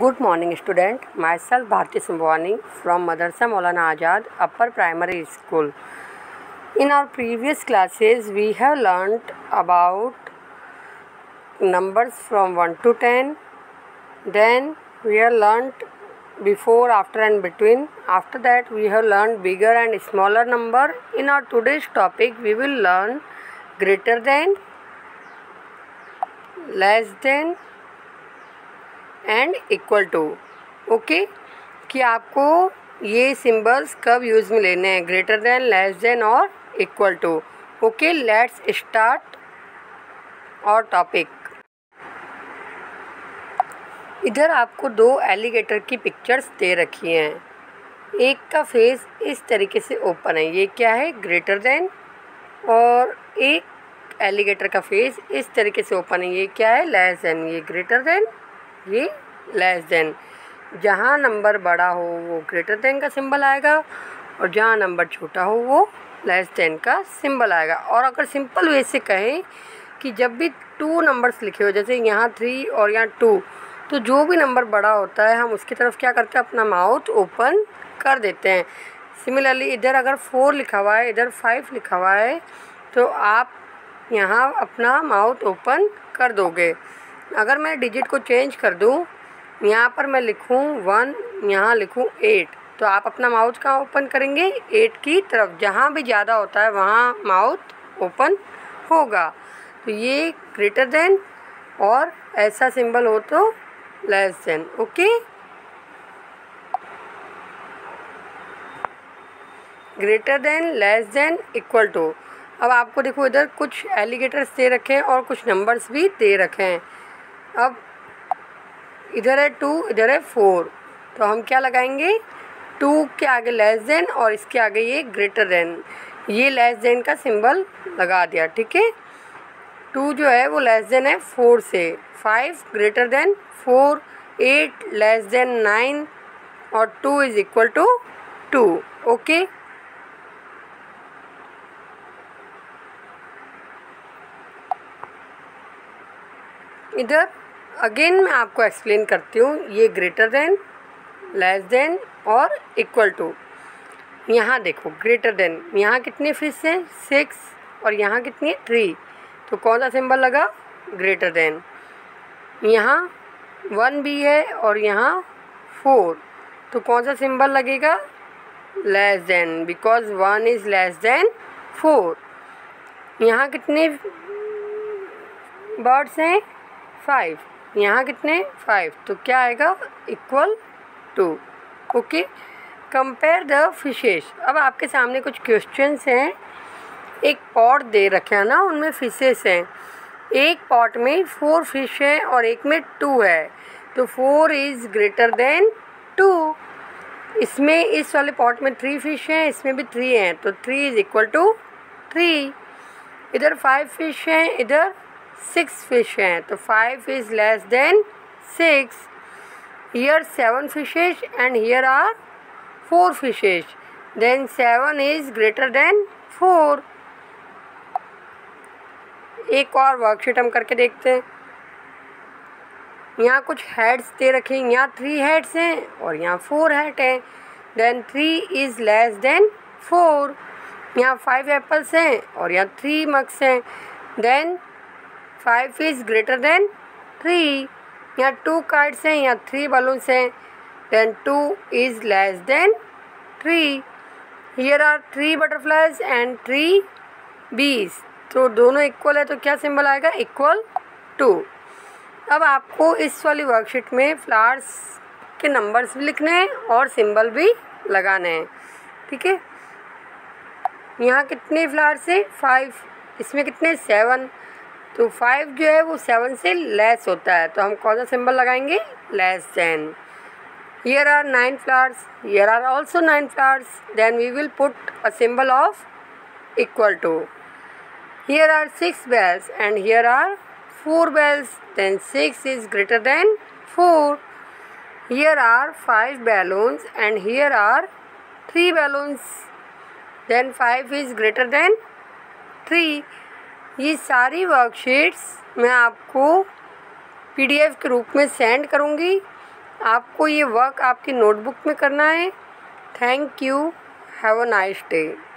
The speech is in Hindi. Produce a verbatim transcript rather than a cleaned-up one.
Good morning, student. Myself Bharti Sambhwani from Madrasa Maulana Azad Upper Primary School. In our previous classes, we have learnt about numbers from one to ten. Then we have learnt before, after and between. After that, we have learnt bigger and smaller number. In our today's topic, we will learn greater than, less than and equal to. Okay, कि आपको ये सिंबल्स कब यूज़ में लेने हैं, ग्रेटर देन, लेस देन और equal to. Okay, let's start और टॉपिक. इधर आपको दो एलिगेटर की पिक्चर्स दे रखी हैं. एक का फेस इस तरीके से ओपन है, ये क्या है, ग्रेटर देन. और एक एलिगेटर का फेस इस तरीके से ओपन है, ये क्या है, लेस देन. ये ग्रेटर देन, ये लेस देन. जहाँ नंबर बड़ा हो वो ग्रेटर देन का सिंबल आएगा और जहाँ नंबर छोटा हो वो लेस देन का सिंबल आएगा. और अगर सिंपल वे से कहें कि जब भी टू नंबर्स लिखे हो, जैसे यहाँ थ्री और यहाँ टू, तो जो भी नंबर बड़ा होता है हम उसकी तरफ क्या करते हैं, अपना माउथ ओपन कर देते हैं. सिमिलरली इधर अगर फोर लिखा हुआ है, इधर फाइव लिखा हुआ है, तो आप यहाँ अपना माउथ ओपन कर दोगे. अगर मैं डिजिट को चेंज कर दूँ, यहाँ पर मैं लिखूँ वन, यहाँ लिखूँ एट, तो आप अपना माउथ कहाँ ओपन करेंगे, एट की तरफ. जहाँ भी ज़्यादा होता है वहाँ माउथ ओपन होगा. तो ये ग्रेटर देन, और ऐसा सिंबल हो तो less than. Okay, greater than, less than, equal to. अब आपको देखो इधर कुछ एलिगेटर्स दे रखे हैं और कुछ नंबर्स भी दे रखे हैं. अब इधर है टू, इधर है फोर, तो हम क्या लगाएंगे, टू के आगे लेस देन और इसके आगे ये ग्रेटर देन. ये लेस देन का सिंबल लगा दिया. ठीक है, टू जो है वो लेस देन है फोर से, five greater than four, eight less than nine और two is equal to two. Okay, इधर अगेन मैं आपको एक्सप्लेन करती हूँ. ये ग्रेटर देन, लेस देन और इक्वल टू. यहाँ देखो ग्रेटर देन, यहाँ कितने फिश हैं, सिक्स, और यहाँ कितनी है, थ्री, तो कौन सा सिंबल लगा, ग्रेटर देन. यहाँ वन भी है और यहाँ फोर, तो कौन सा सिंबल लगेगा, less than, because one is less than four. यहाँ कितने बर्ड्स हैं, फाइव, यहाँ कितने, फाइव, तो क्या आएगा, equal to. Okay, compare the fishes. अब आपके सामने कुछ क्वेश्चंस हैं. एक पॉट दे रखे हैं ना, उनमें फिशेस हैं. एक पॉट में फोर फिश है और एक में टू है, तो four is greater than two. इसमें इस वाले पॉट में थ्री फिश हैं, इसमें भी थ्री हैं, तो three is equal to three. इधर फाइव फिश हैं, इधर सिक्स फिश हैं, तो five is less than six. Here seven fishes and here are four fishes, then seven is greater than four. एक और वर्कशीट हम करके देखते हैं. यहाँ कुछ हेड्स दे रखे हैं, यहाँ थ्री हेड्स हैं और यहाँ फोर हेड हैं, then three is less than four. यहाँ फाइव एप्पल्स हैं और यहाँ थ्री मग्स हैं, then five is greater than three. यहाँ टू कार्ड्स हैं, यहाँ थ्री बलून्स हैं, then two is less than three. Here are three butterflies and three bees, तो दोनों इक्वल है, तो क्या सिंबल आएगा, इक्वल टू. अब आपको इस वाली वर्कशीट में फ्लावर्स के नंबर्स भी लिखने हैं और सिंबल भी लगाने हैं. ठीक है, यहाँ कितने फ्लावर्स हैं, फाइव, इसमें कितने, सेवन, तो फाइव जो है वो सेवन से लेस होता है, तो हम कौन सा सिंबल लगाएंगे, less than. Here are nine flowers, here are also nine flowers, then we will put a symbol of equal to. Here are six bells and here are four bells, then six is greater than four. Here are five balloons and here are three balloons, then five is greater than three. ये सारी वर्कशीट्स मैं आपको पीडीएफ के रूप में सेंड करूँगी. आपको ये वर्क आपकी नोटबुक में करना है। Thank you, have a nice day.